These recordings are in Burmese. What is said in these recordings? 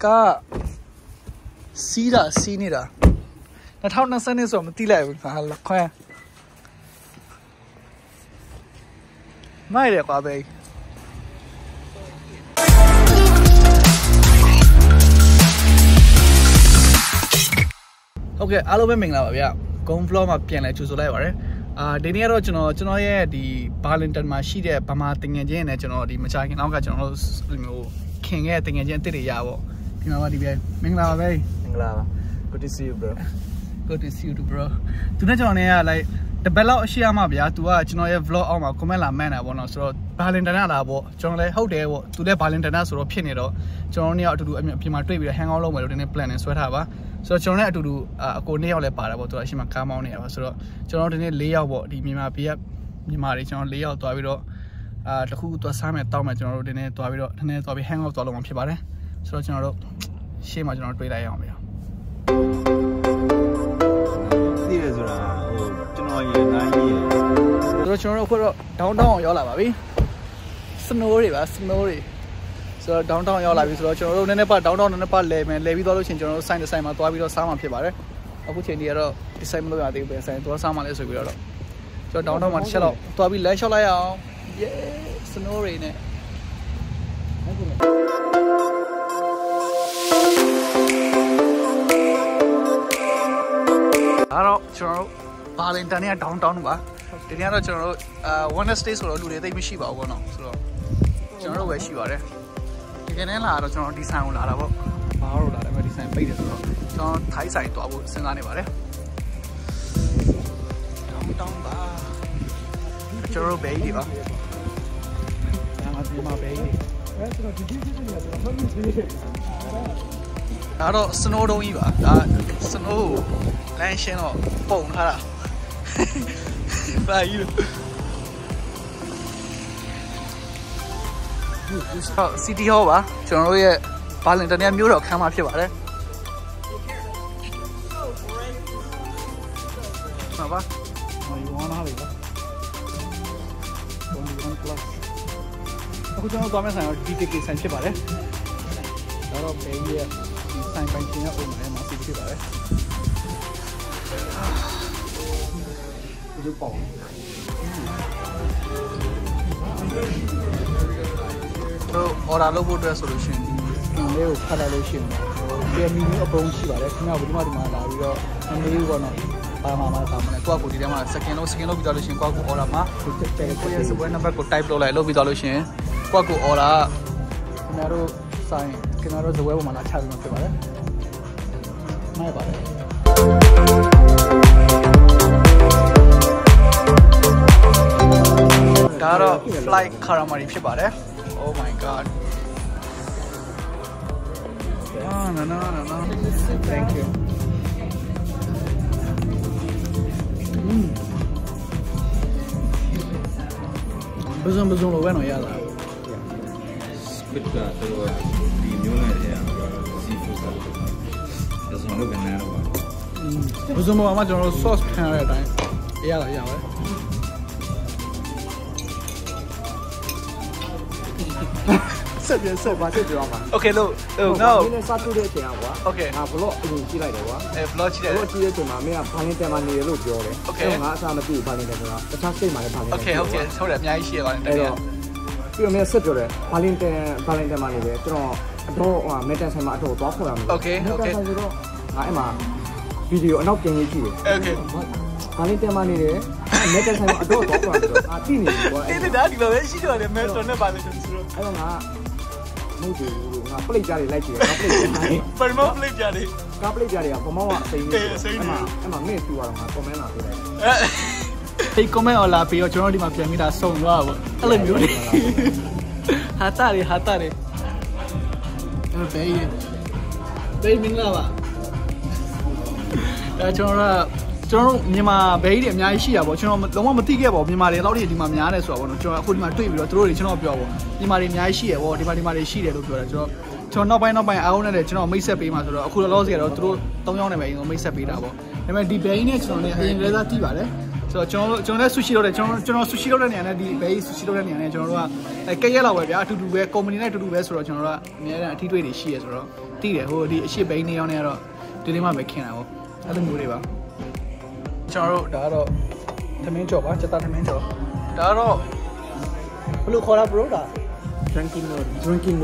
ကာစီးတာစီးနေတာ2020နှစ်ဆိုမသိလိုက်ဘူးဟာခွဲမိုက်တယ်ကွာဘေးဟုတ်ကဲ့အားလုံးပဲမင်္ဂလာပါဗျဂုံ vlog မှာပြန်လဲကြိုဆိုလိုက်ပါရစေဒီနေ့ကတော့ကျွန်တော်ရဲ့ဒီဘာလင်တန်မှာရှိတဲ့ဗမာတင်ငယ်ချင်းနဲ့ကျွန်တော်ဒီမချခင်နောက်ကကျွန်တော်တို့မျိုးခင်ခဲ့တင်ငယ်ချင်းအစ်စ်တွေရပါဒီမှာပါဒီပဲမင်္ဂလာပါပဲမင်္ဂလာပါ good to see you bro good to see you too bro သူနဲ့ကျွန်တော်နဲ့က like တပတ်လောက်အရှိရမှာဗျာ तू ကကျွန်တော်ရဲ့ vlog အောက်မှာ comment လာမှန်းတာပေါ့နော်ဆိုတော့ဘာလင်တန်လာပေါ့ကျွန်တော်လည်းဟုတ်တယ်ပေါ့ तू လည်းဘာလင်တန်ဆိုတော့ဖြစ်နေတော့ကျွန်တော်တို့အတူတူအပြင်မှာတွေ့ပြီးတော့ hang out လုပ်မယ်လို့ဒီနေ့ plan နဲ့ဆွဲထားပါဆိုတော့ကျွန်တော်လည်းအတူတူအကို2ယောက်လည်းပါတာပေါ့ तू အရှိမကားမောင်းနေရပါဆိုတော့ကျွန်တော်တို့ဒီနေ့4ယောက်ပေါ့ဒီမြန်မာပြည်ကမြန်မာတွေကျွန်တော်4ယောက်သွားပြီးတော့တခုသွားစားမယ်တောက်မယ်ကျွန်တော်တို့ဒီနေ့သွားပြီးတော့နည်းနည်းသွားပြီး hang out သွားလုပ်မှာဖြစ်ပါတယ်ဆိုတော့ကျွန်တော်တို့ရှေ့မှာကျွန်တော်တွေ့လိုက်ရအောင်ဗျာသိရဆိုတာဟိုကျွန်တော်ရဲ့နိုင်ကြီးရဆိုတော့ကျွန်တော်တို့အခုတော့ downtown ရောက်လာပါပြီ snow တွေပါ snow တွေဆိုတော့ downtown ရောက်လာပြီဆိုတော့ကျွန်တော်တို့နည်းနည်းပါ downtown နည်းနည်းပါလဲမယ်လဲပြီးသွားလို့ရှိရင်ကျွန်တော်တို့ sign တစ် sign မှာသွားပြီးတော့စားမှာဖြစ်ပါတယ်အခုချိန်ကြီးကတော့ဒီ sign မလို့ရသေးဘူးပဲ sign သွားစားမှာလဲဆိုပြီးတော့ကျွန်တော် downtown မှာတစ်ချက်တော့သွားပြီးလမ်းလျှောက်လိုက်အောင် yeah snow တွေနဲ့အဲ့တော့ကျွန်တော်တို့ဘာလင်တန်ရဲ့ downtown ပါဒီနေ့ကတော့ကျွန်တော်တို့Wednesday ဆိုတော့လူတွေသိမရှိပါဘူးပေါ့နော်ဆိုတော့ကျွန်တော်တို့ပဲရှိပါတယ်ဒီကနေ့လာတော့ကျွန်တော်ဒီဆိုင်ကိုလာတာပေါ့ဘာလို့လာလဲမဒီဆိုင်ပိတ်တယ်ဆိုတော့ကျွန်တော်ထိုင်းဆိုင်တွားဖို့စဉ်းစားနေပါတယ် downtown ပါကျွန်တော်တို့ဘေးကြီးပါဒါမှဒီမှာဘေးကြီးအဲ့တော့ဒီနေရာတော့မှတ်မိသေးတယ်ဒါတော့ snow တုံးကြီးပါဒါ snow လမ်းရှင်းတော့ပုံထားတာဘာကြီးလဲCity Hall ပါကျွန်တော်တို့ရဲ့ဘာလင်တန်ရဲ့မြို့တော်ခန်းမဖြစ်ပါတယ်ပါပါဟိုယူနာလေးပါ21 plus အခုကျွန်တော်သွားမယ့်ဆိုင်တော့ DTK ဆိုင်ဖြစ်ပါတယ်ဒါတော့ဘေးရဲ့ဆိုင်ပိုင်းချင်းရဲ့အုံးထဲမှာဖြစ်ပါတယ်ဒီပေါ့တော့ order လုပ်ဖို့အတွက်ဆိုလို့ရှိရင်ဒီလေးကိုဖတ်လိုက်လို့ရှိရင်ဒီမီနူအပုံရှိပါတယ်ခင်ဗျာဒီမှာလာပြီးတော့အမေးပေါ့နော်ပါမှာပါမယ်ကိုယ့်ကိုဒီထဲမှာ second လုပ်ပြီးသွားလို့ရှိရင်ကိုယ့်ကို order မှာကိုယ့်ရဲ့စပွဲ number ကို type လုပ်လိုက်လုပ်ပြီးသွားလို့ရှိရင်ကိုယ့်ကို order ခင်ဗျားတို့ဆိုင်ခင်ဗျားတို့စပွဲပေါ်မှာလာချပြီးမှဖြစ်ပါတယ်မှန်ပါတယ်ဒါတော့ flight calamari ဖြစ်ပါတယ် oh my god no thank you ဘယ်လိုလိုပဲနော်ရတာ squid ကတော့ဒီမျိုးနဲ့တည်းက seafood ဆိုတော့ဒါဆိုတော့ကနေတော့ဘယ်လိုမှကျွန်တော်တို့ sauce ခံရတဲ့အတိုင်းရပါတယ်ဆက်ပါဆက်ပြောပါ Okay လို့ငါ့ကိုနည်းစားတွေ့တဲ့အချိန်ကွာ Okay ငါ vlog အရင်ကြည့်လိုက်တယ်ကွာ vlog ကြည့်တယ် vlog ကြည့်တဲ့အချိန်မှာမင်းကဘာလင်တန်မှာနေရလို့ပြောတယ်ငါအစားမသိဘူးဘာလင်တန်ဆိုတာတခြားစိတ်မှာလည်းဘာလင်တန် Okay ဟုတ်တယ်အများကြီးရှိရပါတယ်အဲ့တော့ပြီးတော့မင်းဆက်ပြောတယ်ဘာလင်တန်မှာနေတယ်ကျွန်တော်အတော့မေတ္တာဆိုင်မှာအတော့သွားခေါ်ရမယ် Okay ဆိုတော့ငါအဲ့မှာဗီဒီယိုအနောက်ပြန်ရေးကြည့်တယ် Okay ဘာလင်တန်မှာနေတယ်မေတ္တာဆိုင်မှာအတော့သွားခေါ်ရမယ်ဆိုတော့တိနေပြီကွာအဲ့ဒါဒီလိုပဲရှိတော့တယ်မဲတော်နဲ့ပါလို့ဆိုတော့အဲ့တော့ငါမဟုတ်ဘူးငါပလိတ်ကြတွေလိုက်ကြည့်တယ်ငါပလိတ်ကြတယ်ပရမောပလိတ်ကြတယ်ငါပလိတ်ကြတွေကပမောကအစိမ်းကြီးအဲ့မှာမင်းတူရတော့ငါ comment လာပေးလိုက်ဒီ comment လာပြီးတော့ကျွန်တော်ဒီမှာပြန်ပြီးတာစုံသွားပါအဲ့လိုမျိုးတွေဟာတာတွေဘေးမင်္ဂလာပါဒါကျွန်တော်မြန်မာဘေးတွေအများကြီးရှိတာပေါ့ကျွန်တော်လုံးဝမသိခဲ့ပါဘူးမြန်မာတွေတော့ဒီမှာများတယ်ဆိုတော့ပေါ့နော်ကျွန်တော်အခုဒီမှာတွေ့ပြီးတော့သူတို့တွေကျွန်တော်ပြောပေါ့မြန်မာတွေအများကြီးရှိရပေါ့ဒီမှာတွေရှိတယ်လို့ပြောတယ်ကျွန်တော်နောက်ပိုင်းအားလုံးနဲ့ကျွန်တော်မိတ်ဆက်ပေးမှာဆိုတော့အခုလောလောဆယ်တော့သူတို့3ယောက်နဲ့ပဲအရင်ဆုံးမိတ်ဆက်ပေးတာပေါ့ဒါပေမဲ့ဒီဘေးနဲ့ကျွန်တော်လည်းအရင်ကလေးစားကြည့်ပါတယ်ဆိုတော့ကျွန်တော်လည်းဆူရှီလုပ်တယ်ကျွန်တော်ဆူရှီလုပ်တဲ့နေရာနဲ့ဒီဘေးဆူရှီလုပ်တဲ့နေရာနဲ့ကျွန်တော်တို့ကကက်ရက်လောက်ပဲဗျာအတူတူပဲကုမ္ပဏီနဲ့အတူတူပဲဆိုတော့ကျွန်တော်တို့ကအများအားအထီးတွေ့တွေရှိရဆိုတော့တည်တယ်ဟိုဒီအရှိဘိန်းနေအောင်နေကတော့ဒီလေးမှပဲခင်တာပေါ့အဲ့လိုမျိုးတွေပါကျွန်တော်တို့ဒါကတော့သမင်းကြော်ပါစက်သားသမင်းကြော်ဒါကတော့ဘယ်လိုခေါ်တာ bro ဒါ Tranquilo ပါ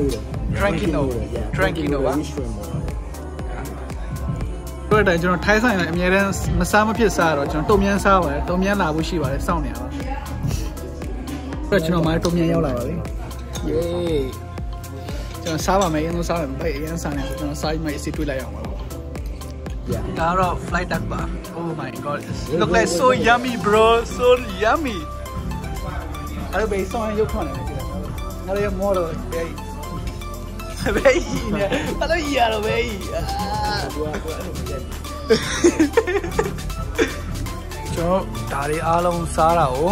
တို့တိုင်းကျွန်တော်ထိုင်းဆိုင်လည်းအများတန်းမစားမဖြစ်စားတော့ကျွန်တော်တုံမြန်းစားပါတယ်တုံမြန်းလာဖို့ရှိပါတယ်စောင့်နေရပါအဲ့ကျွန်တော်မှတုံမြန်းရောက်လာပါပြီယေးကျွန်တော်စားပါမယ်အရင်ဆုံးစားမယ်ဘယ်အရင်စားနေကျွန်တော်စားပြီးမှအစီတွေ့လိုက်အောင်ပါဒါတော့ flight duck ပါ oh my god look like so yummy bro so yummy အဲ့ဒါပဲစောင်းရုပ်ခွန်နေတယ်အဲ့ဒါမော်တော့ဘယ်ဘယ်ကြီးနေအဲ့လိုရတော့ဘယ်ကြီးကျွန်တော်ဒါတွေအားလုံးစားတာကို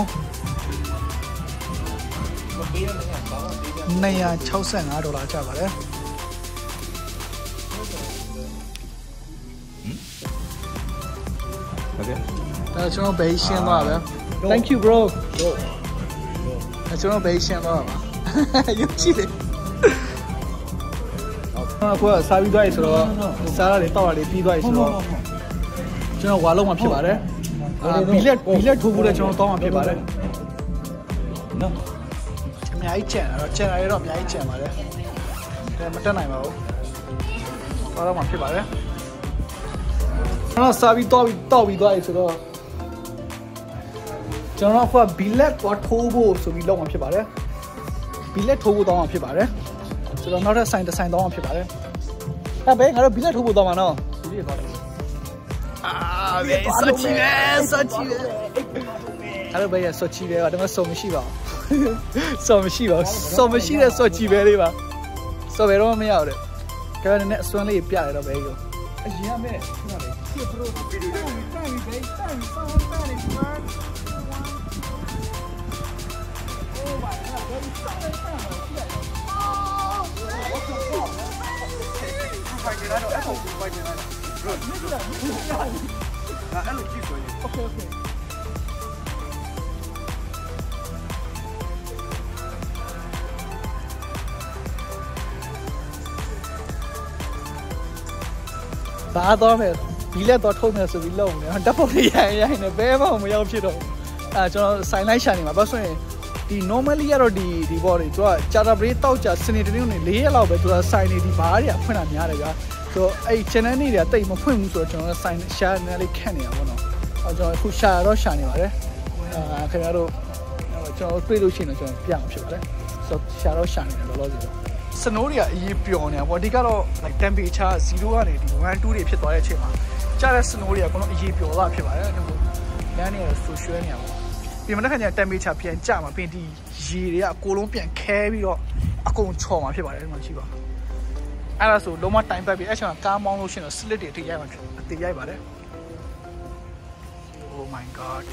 $265ကျပါတယ်โอเคဒါကျွန်တော်ဘေးရှင်းသွားပါ Thank you bro ကျွန်တော်ဘေးရှင်းသွားပါရုပ်ကြည့်တယ်အခုစားပြီးသွားပြီဆိုတော့စားရတယ်တောက်ရတယ်ပြီးသွားပြီဆိုတော့ကျွန်တော်ဝါလုံးမှာဖြစ်ပါတယ်ဘီလက်ထိုးဖို့လည်းကျွန်တော်တောင်းမှာဖြစ်ပါတယ်နော်အများကြီးကျန်တော့ကျန်ရတော့အများကြီးကျန်ပါတယ်ဒါမတက်နိုင်ပါဘူးဝါလုံးမှာဖြစ်ပါတယ်ကျွန်တော်စားပြီးတောက်ပြီးသွားပြီဆိုတော့ကျွန်တော်ကဘီလက်ကိုထိုးဖို့ဆိုပြီးလောက်မှာဖြစ်ပါတယ်ဘီလက်ထိုးဖို့တောင်းမှာဖြစ်ပါတယ်ဆိုတော့နောက်ထပ်ဆိုင်တစ်ဆိုင်တောင်းမှာဖြစ်ပါတယ်အဲ့ဘယ်ငါတို့ဘီလက်ထိုးဖို့တောင်းမှာနော်ဒီလေးသွားတယ်ဘယ်စောချီပဲအဲ့လိုပဲရစောချီပဲဒါမှစောမရှိပါဘူးစောမရှိတဲ့စောချီပဲလေးပါစောပဲတော့မရဘူးတဲ့ကဲနဲ့အစွမ်းလေးပြရတော့ပဲကိုအရင်ကမဲ့ခုနကလေဒီပရိုဗီဒီယိုတိုင်းစောင်းတိုင်း Oh my god, very excited. Okay. ဘာတော့မယ်ဘီလက်တော့ထုတ်မယ်ဆိုပြီးလုံနေဓာတ်ပုံလေးရိုင်နေဘဲမှမရောက်ဖြစ်တော့ကျွန်တော်ဆိုင်လိုက်ရှာနေမှာဘာဆိုရင်ဒီ normally ကတော့ဒီဘောတွေသူကဂျာတာဘရေးတောက်ကြစနေတနေ့4ရက်လောက်ပဲသူကဆိုင်နေဒီဘားတွေကဖွင့်တာများတယ်ဗျာဆိုတော့အဲ့ channel တွေတိတ်မဖွင့်ဘူးဆိုတော့ကျွန်တော်ဆိုင်ရှာနေလေးခက်နေတာပေါ့နော်ကျွန်တော်အခုရှာတော့ရှာနေပါတယ်ခင်ဗျားတို့ကျွန်တော်တွေ့လို့ရှိရင်တော့ကျွန်တော်ပြအောင်ဖြစ်ပါတယ်ဆိုတော့ရှာတော့ရှာနေတယ်လောလောဆယ်စနိုးတွေကအရေးပျော်နေတာပေါ့ဒီကတော့ like temperature 0ကနေဒီ1 2တွေဖြစ်သွားတဲ့အချိန်မှာကြားတဲ့စနိုးတွေကကတော့အရေးပျော်သွားဖြစ်ပါတယ်လမ်းတွေကတော့ဆူရွှဲနေတာပေါ့ပြင်မတဲ့ခါကျ temperature ပြန်ကျမှာပြင်ဒီရေတွေကအကိုလုံးပြန်ခဲပြီးတော့အကုန်ချော်မှာဖြစ်ပါတယ်ဒီမှာကြည့်ပါအဲ့ဒါဆိုလုံးဝ time ပတ်ပြီးအဲ့ချိန်မှာကားမောင်းလို့ရှိရင်တော့ slit တွေအထိရိုက်မှာအသေးရိုက်ပါတယ် Oh my god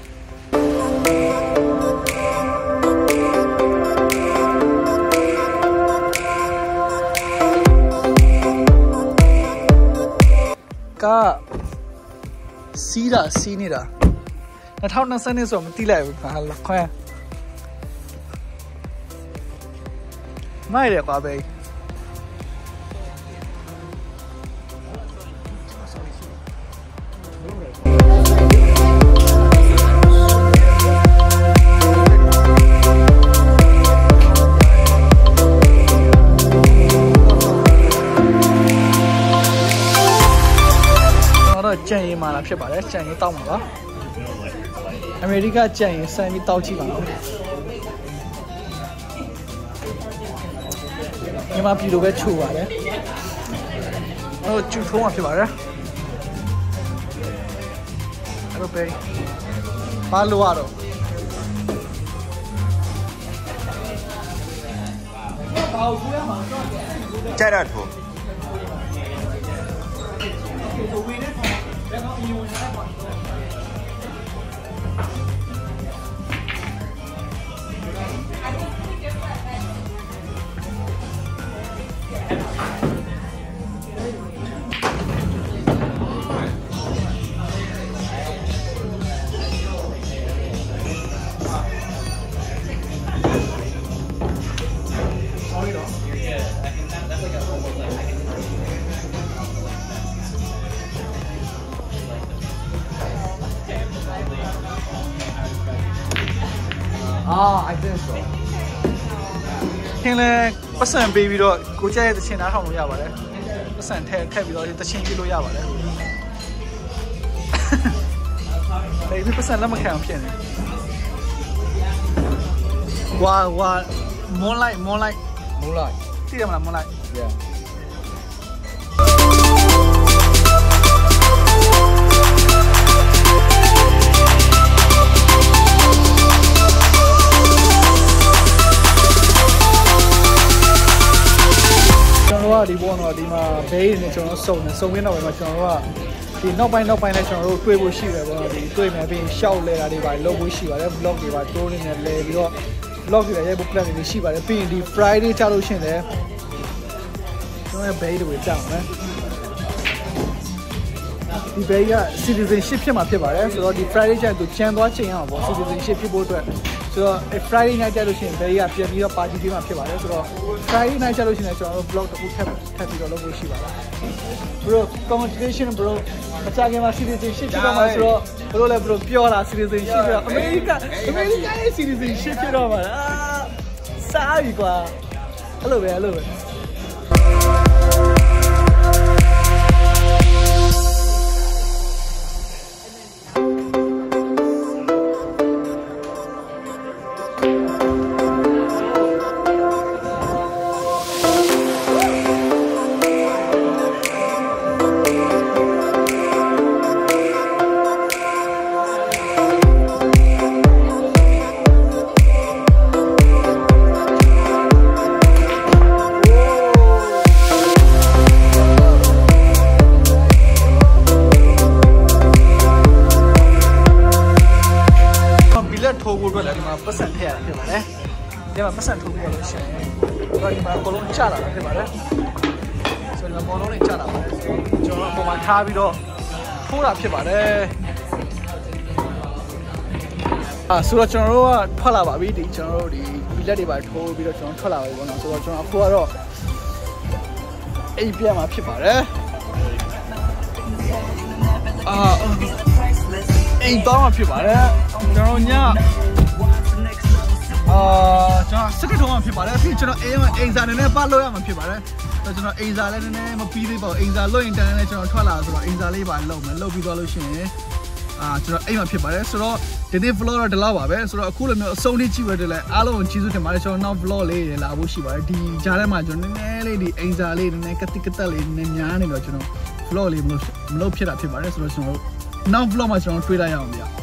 ကားစီးနေတာ2020နဲ့ဆိုမတိလိုက်ဘူးဟာလာခွဲမိုက်တယ်ကွာဘေးကြံရင်မှာလာဖြစ်ပါတယ်ကြံရင်တောက်မှာပါအမေရိကကြံရင်စမ်းပြီးတောက်ကြည့်ပါဦးညီမပြည်လိုပဲချိုးပါတယ်ဟိုကျူထုံးမှာဖြစ်ပါတယ်အဲ့လိုပဲဘာလို့ရတော့ကြိုက်ရတော့ I think so ထင်းလဲပတ်စံပေးပြီးတော့ကိုကြရဲ့တချင်နားထောင်လို့ရပါတယ်ပတ်စံထည့်ပြီးတော့တချင်ကြည့်လို့ရပါတယ်ဒီပတ်စံလက်မခံအောင်ဖြစ်နေဝါ moonlight သိရမလား moonlight yeah ဒီဘောတော့ဒီမှာဘေးနဲ့ကျွန်တော်စုံရင်းတော့ပဲမှာကျွန်တော်တို့ကဒီနောက်ပိုင်းနဲ့ကျွန်တော်တို့တွေ့ဖို့ရှိတယ်ပေါ့နော်ဒီတွေ့မယ်ပြီးရှောက်လဲတာတွေပါလုပ်ဖို့ရှိပါတယ် vlog တွေပါတိုးနေတယ်လဲပြီးတော့ vlog တွေရိုက်ဖို့ plan တွေရှိပါတယ်ပြီးရင်ဒီ Friday ချလို့ရှိရင်လည်းကျွန်တော်ရဲ့ဘေးတွေကြောက်မယ်ဒီဘေးက citizenship ဖြစ်မှာဖြစ်ပါတယ်ဆိုတော့ဒီ Friday ကျရင်သူချမ်းသွားချိန်အောင်ပေါ့ citizenship ဖြစ်ဖို့အတွက်ဆိုတော့ Friday night ကျလို့ရှိရင်ဘေးကပြန်ပြီးတော့ party ပေးမှာဖြစ်ပါတယ်ဆိုတော့ Friday night ကျလို့ရှိရင်ကျွန်တော်တို့ vlog တစ်ခုထပ်ပြီးတော့လုပ်ဖို့ရှိပါတယ် bro congratulation bro အကြမ်းမှာ citizenship ဖြစ်တော့မှာဆိုတော့ bro လည်း bro ပြောလာ citizenship ဖြစ်တော့ America ရဲ့ citizenship ဖြစ်တော့မှာစားပြီကွာအဲ့လိုပဲထိုးဖို့အတွက်လည်းဒီမှာပတ်စံထည့်ရတာဖြစ်ပါတယ်။ဒီမှာပတ်စံထိုးပြီးတော့ရှင်တော့ဒီမှာအကုန်လုံးချလာတာဖြစ်ပါတယ်။ဆိုတော့ဘောလုံးလေးချလာပါတယ်။ကျွန်တော်အပေါ်မှာထားပြီးတော့ထိုးတာဖြစ်ပါတယ်။ဆိုတော့ကျွန်တော်တို့ကထွက်လာပါပြီဒီကျွန်တော်တို့ဒီဘီလက်တွေပါထိုးပြီးတော့ကျွန်တော်ထွက်လာပါပြီပေါ့နော်။ဆိုတော့ကျွန်တော်အခုကတော့အိပ်ပြန်မှာဖြစ်ပါတယ်။အိမ်တော့မှာဖြစ်ပါတယ်ကျွန်တော်ညကျွန်တော်စကထုံးမှာဖြစ်ပါတယ်ပြီးကျွန်တော်အိမ်စာနည်းနည်းပတ်လို့ရမှာဖြစ်ပါတယ်ကျွန်တော်အိမ်စာလည်းနည်းနည်းမပြီးသေးပါဘူးအိမ်စာလွတ်ရင်တန်းလည်းကျွန်တော်ထွက်လာဆိုတော့အိမ်စာလေးပါလုပ်မယ်လုပ်ပြီးသွားလို့ရှိရင်ကျွန်တော်အိမ်မှာဖြစ်ပါတယ်ဆိုတော့ဒီနေ့ vlog တော့ဒီလောက်ပါပဲဆိုတော့အခုလိုမျိုးအဆုံးထိကြည့်ရတဲ့လဲအားလုံးကိုကျေးဇူးတင်ပါတယ်ကျွန်တော်နောက် vlog လေးတွေလာဖို့ရှိပါတယ်ဒီကြားထဲမှာကျွန်တော်နည်းနည်းလေးဒီအိမ်စာလေးနည်းနည်းကတိကတက်လေးနည်းနည်းညားနေတော့ကျွန်တော် vlog လေးမလုပ်ဖြစ်တာဖြစ်ပါတယ်ဆိုတော့ကျွန်တော်နောက် vlog မှာကျွန်တော်တွေ့လိုက်ရအောင်ဗျာ